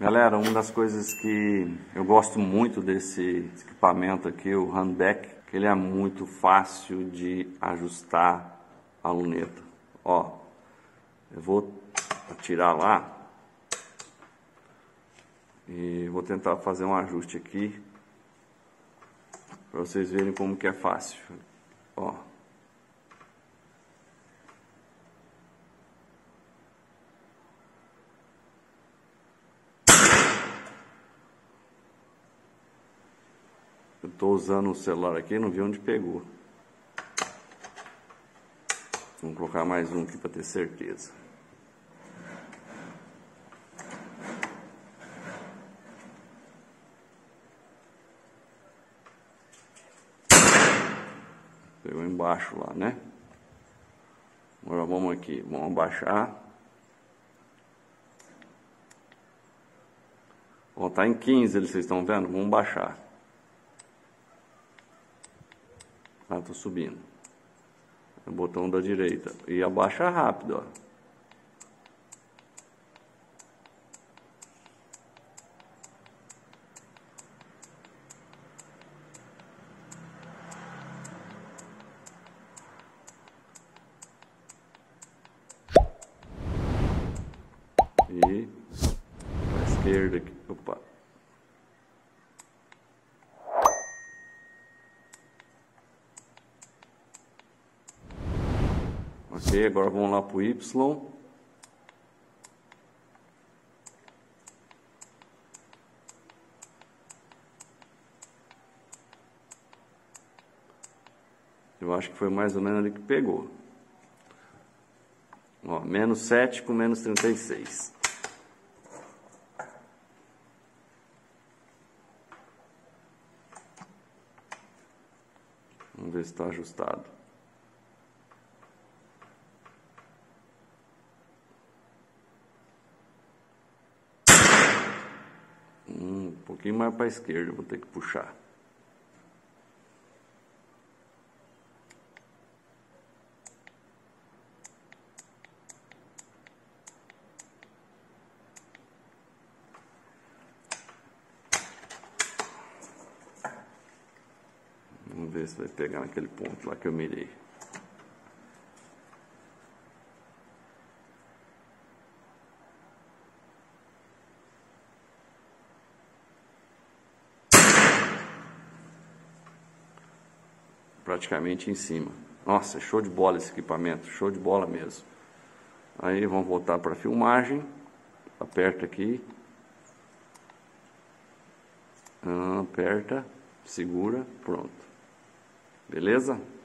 Galera, uma das coisas que eu gosto muito desse equipamento aqui, o Handback, que ele é muito fácil de ajustar a luneta. Ó, eu vou tirar lá e vou tentar fazer um ajuste aqui para vocês verem como que é fácil. Ó. Eu estou usando o celular aqui, não vi onde pegou. Vamos colocar mais um aqui para ter certeza. Pegou embaixo lá, né? Agora vamos aqui, vamos abaixar. Ó, tá em 15, vocês estão vendo? Vamos baixar. Ah, tô subindo. É o botão da direita. E abaixa rápido, ó. E a esquerda aqui. Opa. Ok, agora vamos lá para o Y. Eu acho que foi mais ou menos ali que pegou. Ó, menos 7 com menos 36. Vamos ver se está ajustado. Um pouquinho mais para a esquerda, vou ter que puxar. Vamos ver se vai pegar naquele ponto lá que eu mirei. Praticamente em cima. Nossa, show de bola esse equipamento, show de bola mesmo. Aí vamos voltar para a filmagem. Aperta aqui. Aperta, segura, pronto. Beleza?